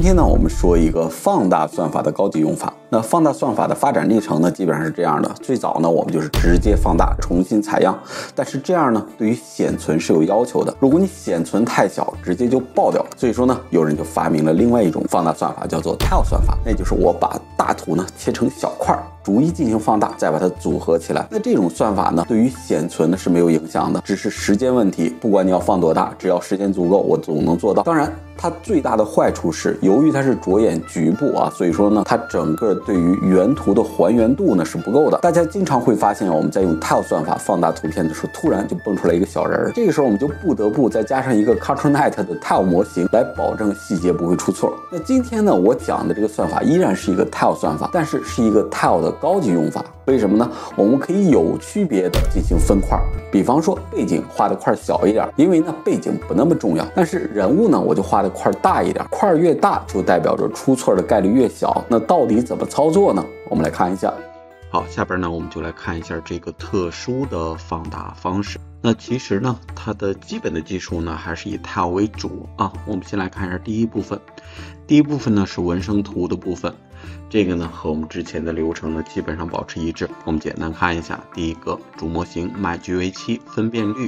今天呢，我们说一个放大算法的高级用法。那放大算法的发展历程呢，基本上是这样的：最早呢，我们就是直接放大，重新采样。但是这样呢，对于显存是有要求的。如果你显存太小，直接就爆掉了。所以说呢，有人就发明了另外一种放大算法，叫做 tile 算法。那就是我把大图呢切成小块，逐一进行放大，再把它组合起来。那这种算法呢，对于显存呢是没有影响的，只是时间问题。不管你要放多大，只要时间足够，我总能做到。当然，它最大的坏处是，由于它是着眼局部啊，所以说呢，它整个对于原图的还原度呢是不够的。大家经常会发现，我们在用 tile 算法放大图片的时候，突然就蹦出来一个小人儿，这个时候我们就不得不再加上一个 ControlNet 的 tile 模型来保证细节不会出错。那今天呢，我讲的这个算法依然是一个 tile 算法，但是是一个 tile 的高级用法。为什么呢？我们可以有区别的进行分块，比方说背景画的块小一点，因为呢背景不那么重要，但是人物呢我就画的块大一点，块越大就代表着出错的概率越小。那到底怎么操作呢？我们来看一下。 好，下边呢我们就来看一下这个特殊的放大方式。那其实呢，它的基本的技术呢还是以 tile 为主啊。我们先来看一下第一部分。第一部分呢是纹生图的部分，这个呢和我们之前的流程呢基本上保持一致。我们简单看一下，第一个主模型 MyGV7 分辨率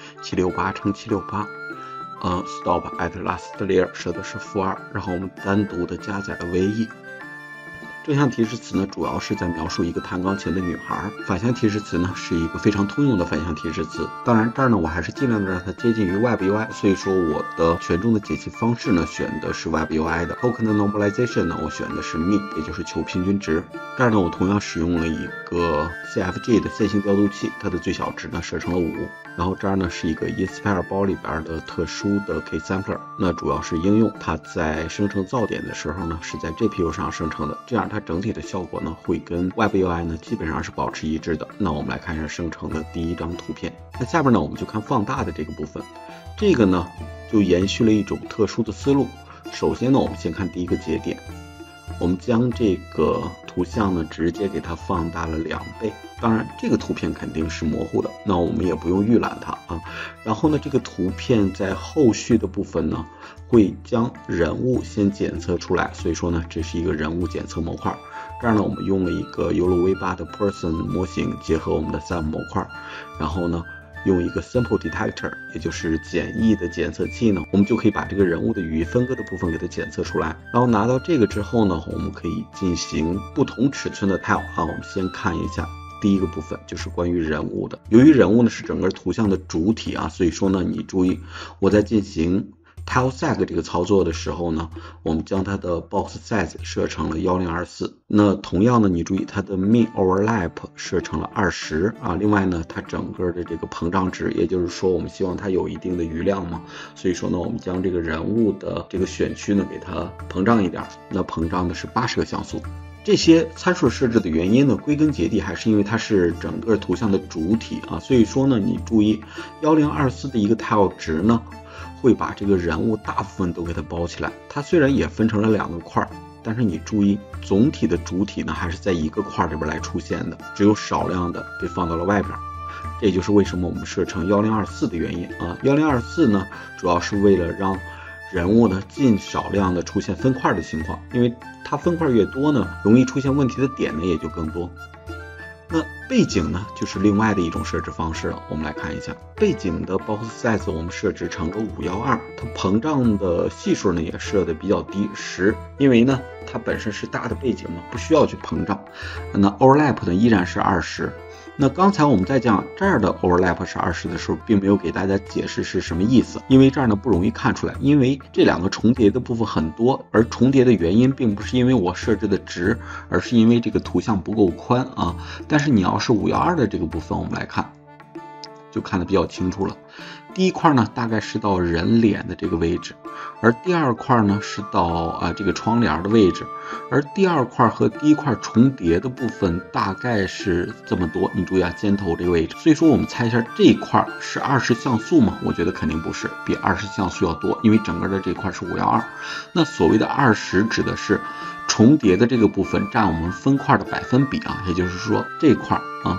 768×768。stop at last layer 设的是-2，然后我们单独的加载了 VE。正向提示词呢，主要是在描述一个弹钢琴的女孩。反向提示词呢，是一个非常通用的反向提示词。当然，这儿呢，我还是尽量的让它接近于 Web UI， 所以说我的权重的解析方式呢，选的是 Web UI 的。Token 的 Normalization 呢，我选的是 mean， 也就是求平均值。这儿呢，我同样使用了一个 CFG 的线性调度器，它的最小值呢设成了5。然后这儿呢是一个 Inspire 包里边的特殊的 K-Sampler， 那主要是应用它在生成噪点的时候呢，是在 GPU 上生成的，这样它整体的效果呢会跟 Web UI 呢基本上是保持一致的。那我们来看一下生成的第一张图片。那下边呢我们就看放大的这个部分，这个呢就延续了一种特殊的思路。首先呢，我们先看第一个节点，我们将这个图像呢直接给它放大了2倍。当然这个图片肯定是模糊的，那我们也不用预览它啊。然后呢，这个图片在后续的部分呢会将人物先检测出来，所以说呢这是一个人物检测模块。这样呢我们用了一个 YOLO-V8 的 Person 模型，结合我们的 SAM 模块，然后呢用一个 Sample Detector， 也就是简易的检测器呢，我们就可以把这个人物的语义分割的部分给它检测出来。然后拿到这个之后呢，我们可以进行不同尺寸的 tile 啊。我们先看一下第一个部分，就是关于人物的。由于人物呢是整个图像的主体啊，所以说呢你注意，我在进行 tile seg 这个操作的时候呢，我们将它的 box size 设成了1024。那同样呢，你注意它的 mean overlap 设成了20啊。另外呢，它整个的这个膨胀值，也就是说我们希望它有一定的余量嘛，所以说呢，我们将这个人物的这个选区呢给它膨胀一点，那膨胀的是80个像素。这些参数设置的原因呢，归根结底还是因为它是整个图像的主体啊，所以说呢，你注意1024的一个 tile 值呢，会把这个人物大部分都给它包起来。它虽然也分成了2个块，但是你注意，总体的主体呢还是在一个块里边来出现的，只有少量的被放到了外边。这也就是为什么我们设成1024的原因啊。1024呢，主要是为了让人物呢尽少量的出现分块的情况，因为它分块越多呢，容易出现问题的点呢也就更多。那背景呢就是另外的一种设置方式了。我们来看一下背景的 box size， 我们设置成了512，它膨胀的系数呢也设的比较低，10，因为呢它本身是大的背景嘛，不需要去膨胀。那 overlap 呢依然是20。那刚才我们在讲这儿的 overlap 是20的时候，并没有给大家解释是什么意思，因为这儿呢不容易看出来，因为这2个重叠的部分很多，而重叠的原因并不是因为我设置的值，而是因为这个图像不够宽啊。但是你要是512的这个部分，我们来看就看得比较清楚了。第一块呢大概是到人脸的这个位置，而第二块呢是到这个窗帘的位置，而第二块和第一块重叠的部分大概是这么多。你注意啊，肩头这个位置。所以说我们猜一下，这一块是20像素吗？我觉得肯定不是，比20像素要多，因为整个的这块是512。那所谓的20指的是重叠的这个部分占我们分块的百分比啊，也就是说这块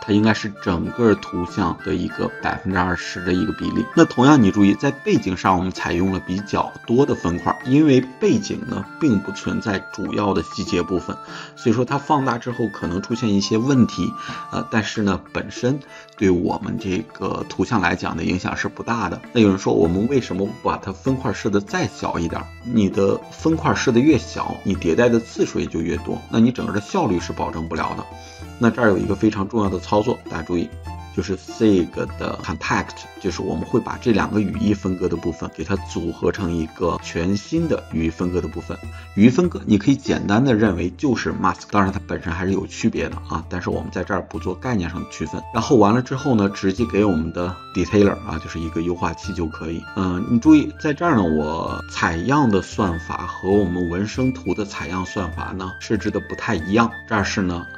它应该是整个图像的一个20%的一个比例。那同样你注意，在背景上我们采用了比较多的分块，因为背景呢并不存在主要的细节部分，所以说它放大之后可能出现一些问题，但是呢本身对我们这个图像来讲的影响是不大的。那有人说我们为什么不把它分块设的再小一点？你的分块设的越小，你迭代的次数也就越多，那你整个的效率是保证不了的。那这儿有一个非常重要的操作，大家注意，就是 sig 的 contact， 就是我们会把这两个语义分割的部分给它组合成一个全新的语义分割的部分。语义分割你可以简单的认为就是 mask， 当然它本身还是有区别的啊，但是我们在这儿不做概念上的区分。然后完了之后呢，直接给我们的 detailer 啊，就是一个优化器就可以。你注意在这儿呢，我采样的算法和我们文生图的采样算法呢设置的不太一样。这儿是呢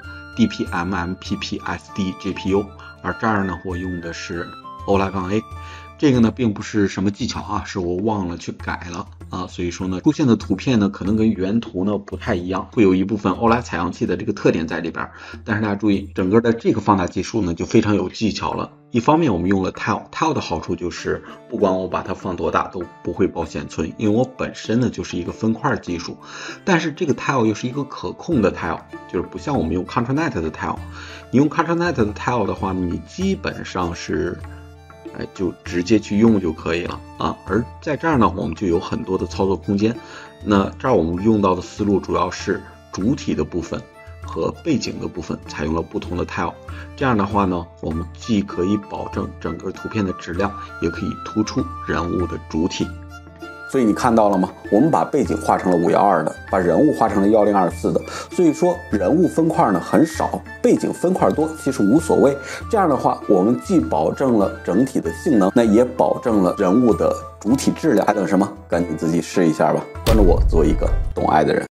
DPMMPPSD GPU， 而这儿呢我用的是欧拉杠 A， 这个呢并不是什么技巧啊，是我忘了去改了啊，所以说呢出现的图片呢可能跟原图呢不太一样，会有一部分欧拉采样器的这个特点在里边。但是大家注意，整个的这个放大技术呢就非常有技巧了。一方面我们用了 tile 的好处就是不管我把它放多大都不会报显存，因为我本身呢就是一个分块技术，但是这个 tile 又是一个可控的 tile， 就是不像我们用 ControlNet 的 tile， 你用 ControlNet 的 tile 的话，你基本上是就直接去用就可以了啊。而在这儿呢我们就有很多的操作空间。那这儿我们用到的思路主要是主体的部分和背景的部分采用了不同的 tile， 这样的话呢我们既可以保证整个图片的质量，也可以突出人物的主体。 所以你看到了吗？我们把背景画成了512的，把人物画成了1024的。所以说人物分块呢很少，背景分块多，其实无所谓。这样的话，我们既保证了整体的性能，那也保证了人物的主体质量。还等什么？赶紧自己试一下吧！关注我，做一个懂爱的人。